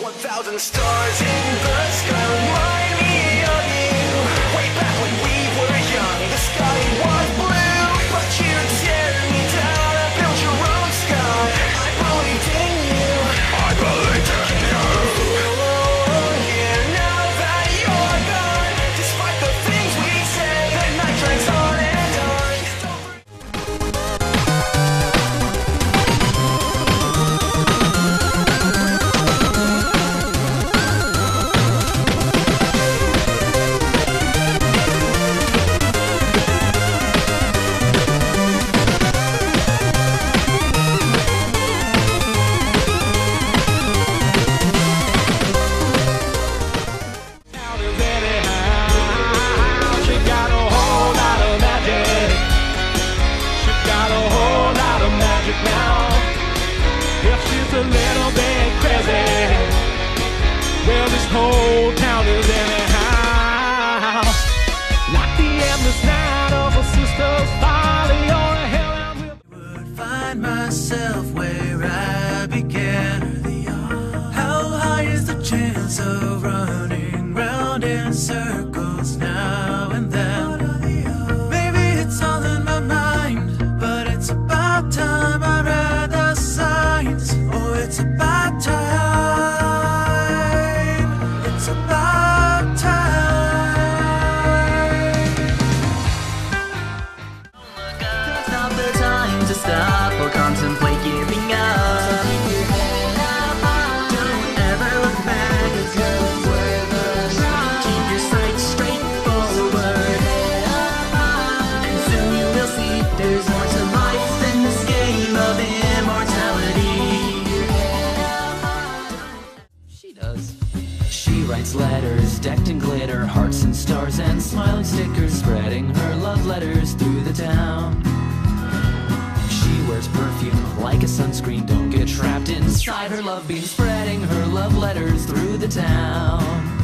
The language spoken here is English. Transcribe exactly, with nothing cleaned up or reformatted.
one thousand stars in the sky remind me of you. Way back when we were young, the sky was blue, but you tear me down and built your own sky. I believed in you. I believed in you. Yeah, now that you're gone, despite the things we say, the night drags on and on. A little bit crazy. Well, this whole town is anyhow. Like the endless night of a sister's folly or a hellhound will. Would find myself where I began early on. How high is the chance of running round in circles now and then? Maybe it's all in my mind, but it's about time I read the signs. Oh, it's about time. It's about time. It's not the time to stop or contemplate giving up. Don't ever look back. Keep your sights straight forward, and soon you will see there's more to life than this game of immortality. She does. She writes letters decked in glitter, hearts and stars and smiling stickers, spreading her love letters through the town. She wears perfume like a sunscreen, don't get trapped inside her love beam, spreading her love letters through the town.